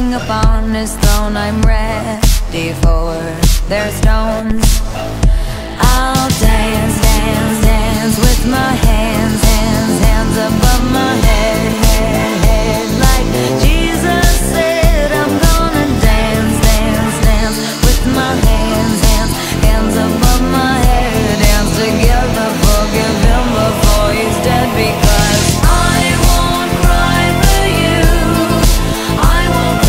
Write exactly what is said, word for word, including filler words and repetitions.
king upon his throne. I'm ready for their stones. I'll dance